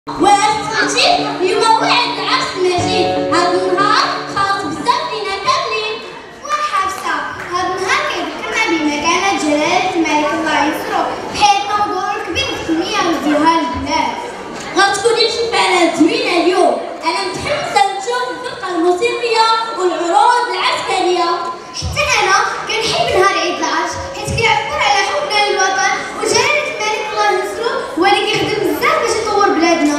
وأسمتي بموعد العرس المجيد. هذا النهار خاص بزاف لينا كاملين. وحفصة هذا النهار كيذكرنا بمكانة جلالة الملك الله ينصرو بحيث موضوع كبير في التنمية وازدهار البلاد. غتكوني احتفالات زوينة اليوم. أنا متحمسة نشوف الفرقة الموسيقية والعروض العسكرية. حتى أنا كنحب نهار عيد العرش حيت كيعبر على حبنا للوطن وجلالة الملك الله ينصرو هو اللي كيخدم بزاف باش يطور بلادنا.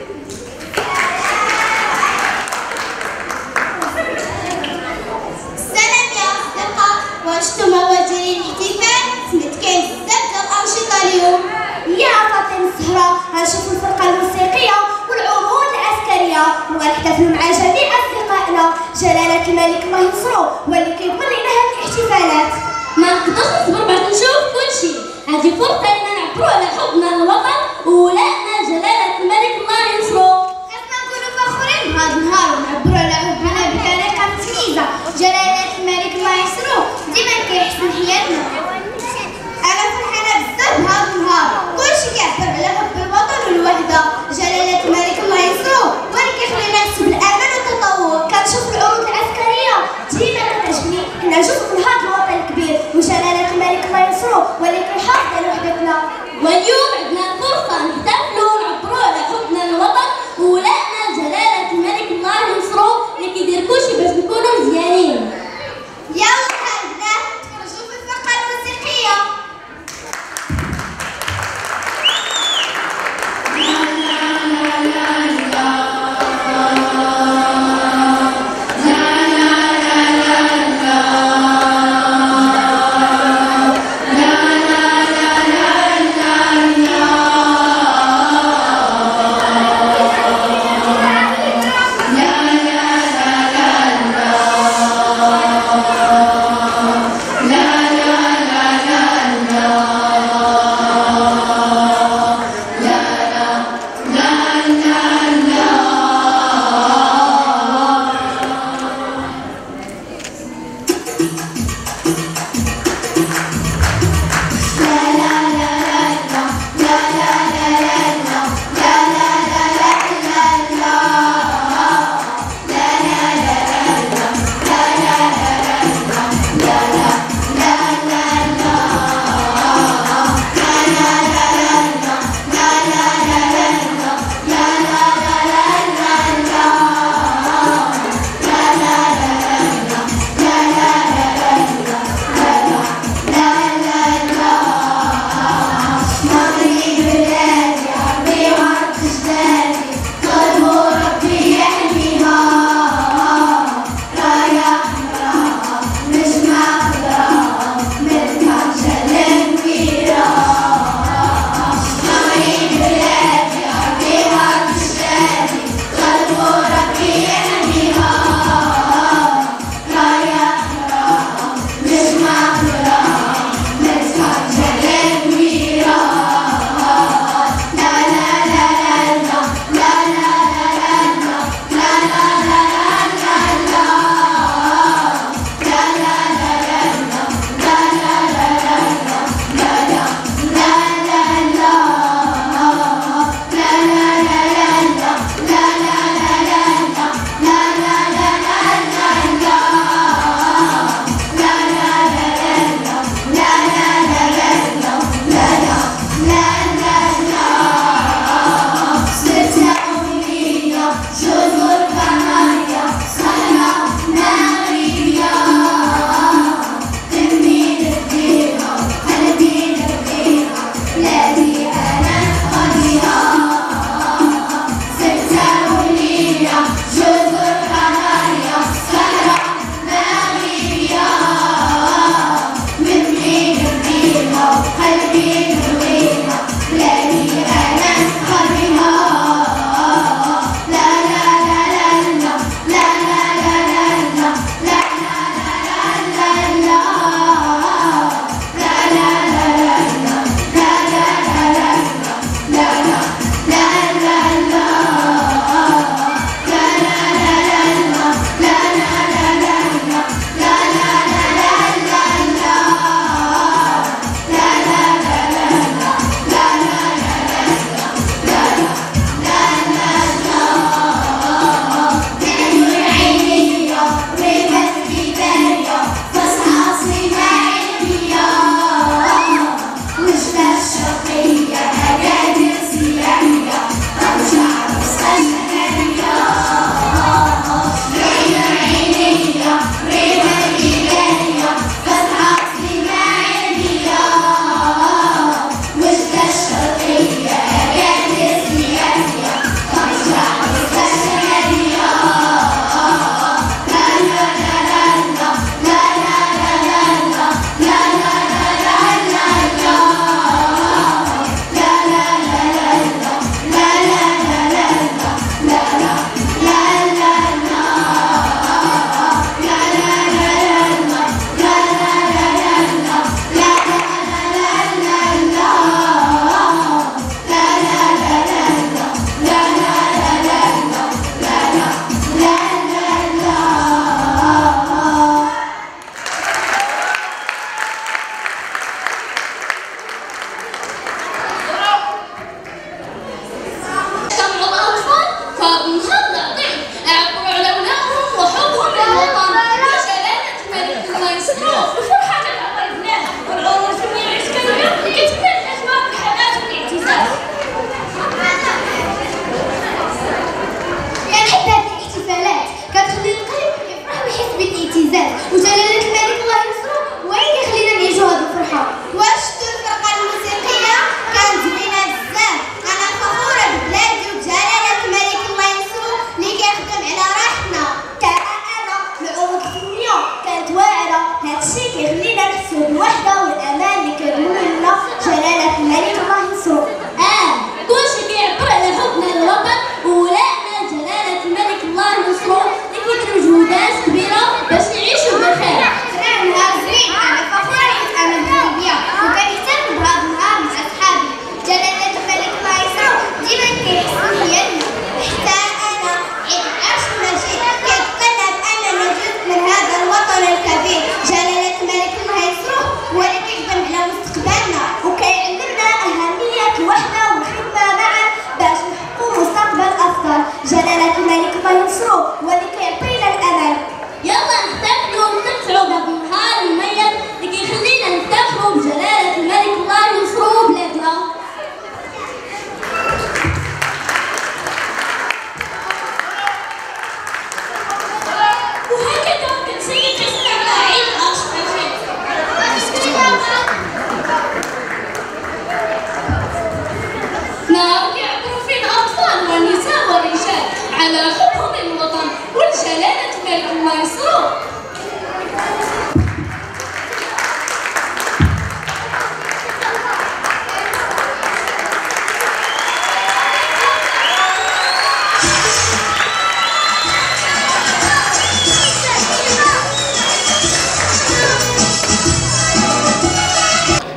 السلام يا أصدقاء، واش نتوما واجدين الاحتفال؟ سمعت كاين بزاف ديال الأنشطة اليوم. يا فاطمة الزهراء غنشوفوا الفرقة الموسيقية والعروض العسكرية وغنحتفلوا مع جميع أصدقائنا. جلالة الملك الله ينصرو هو اللي كيضمن لنا هذه الاحتفالات. ما نقدرش نصبر باش نشوف كلشي. هذه فرصة لنا نعبروا على حبنا للوطن وولائنا جلالة الملك الله ينصرو. خاصنا نكونوا فخورين بهذا النهار ونعبروا على حبنا بطريقة متميزة. جلالة الملك الله ينصرو ديما كيحسن حياتنا. أنا فرحانة بزاف بهذا النهار، كلشي كيعبر على حب الوطن والوحدة. جلالة الملك الله ينصرو هو اللي كيخلينا نحس بالأمان والتطور. كنشوف العروض العسكرية ديما كتعجبني، كنعجب بهذا الوطن الكبير وجلالة الملك الله ينصرو هو اللي كيحافظ على وحدتنا. واليوم عندنا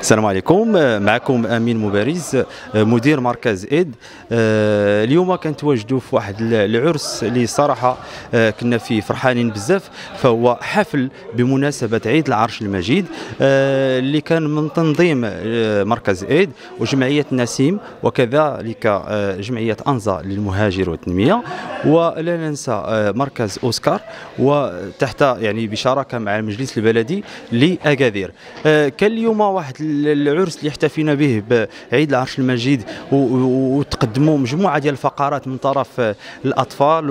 السلام عليكم، معكم امين مبارز مدير مركز ايد. اليوم كنتواجدوا في واحد العرس اللي صراحه كنا فيه فرحانين بزاف، فهو حفل بمناسبه عيد العرش المجيد اللي كان من تنظيم مركز ايد وجمعيه نسيم وكذلك جمعيه انزا للمهاجر والتنميه، ولا ننسى مركز اوسكار، وتحت يعني بشراكه مع المجلس البلدي لاكادير. كان اليوم واحد العرس اللي احتفينا به بعيد العرش المجيد، وتقدموا مجموعه ديال الفقرات من طرف الاطفال،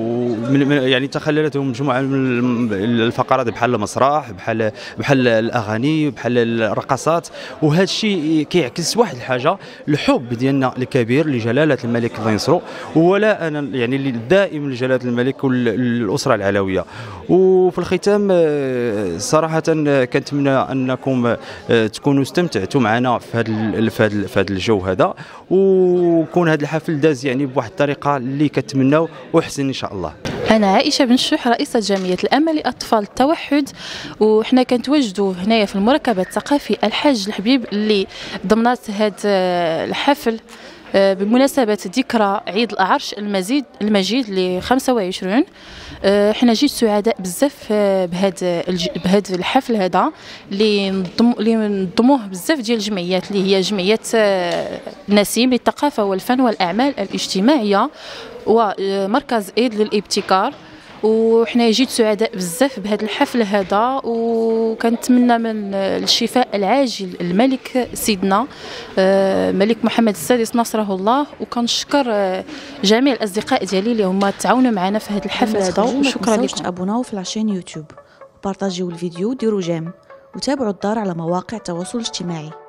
يعني تخللتهم مجموعه من الفقرات بحال المسرح، بحال الاغاني، بحال الرقصات. وهذا الشيء كيعكس واحد الحاجه، الحب ديالنا الكبير لجلاله الملك الله ينصرو، ولا انا يعني دائم لجلاله الملك والاسره العلويه. وفي الختام صراحه كنتمنى انكم تكونوا استمتعتوا معنا في هذا الجو هذا، وكون هذا الحفل داز يعني بواحد الطريقه اللي كتمناو وحسن ان شاء الله. أنا عائشة بن شح، رئيسة جمعية الأمل لأطفال التوحد، وحنا كنتواجدوا هنايا في المركب الثقافي الحاج الحبيب اللي ضمنات هذا الحفل بمناسبة ذكرى عيد العرش المجيد ل 25. حنا جيت سعداء بزاف بهذا الحفل هذا اللي نضموه بزاف ديال الجمعيات اللي هي جمعية نسيم للثقافة والفن والأعمال الاجتماعية ومركز ايد للابتكار. وحنا جيت سعداء بزاف بهذا الحفل هذا، وكنتمنى من الشفاء العاجل الملك سيدنا ملك محمد السادس نصره الله. وكنشكر جميع الاصدقاء ديالي اللي هما تعاونوا معنا في هذا الحفل هذا، وشكرا لكم. تابوناو في العشان يوتيوب، وبارطاجيو الفيديو، ديروا جيم، وتابعوا الدار على مواقع التواصل الاجتماعي.